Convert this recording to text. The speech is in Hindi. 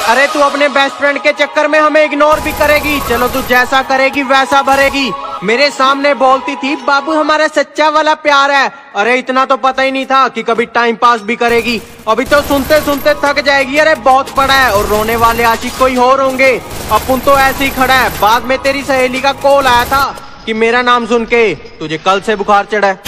अरे तू अपने बेस्ट फ्रेंड के चक्कर में हमें इग्नोर भी करेगी। चलो तू जैसा करेगी वैसा भरेगी। मेरे सामने बोलती थी बाबू हमारा सच्चा वाला प्यार है। अरे इतना तो पता ही नहीं था कि कभी टाइम पास भी करेगी। अभी तो सुनते सुनते थक जाएगी। अरे बहुत पड़ा है और रोने वाले आशिक कोई और होंगे। अपन तो ऐसे ही खड़ा है। बाद में तेरी सहेली का कॉल आया था कि मेरा नाम सुन के तुझे कल से बुखार चढ़ा है।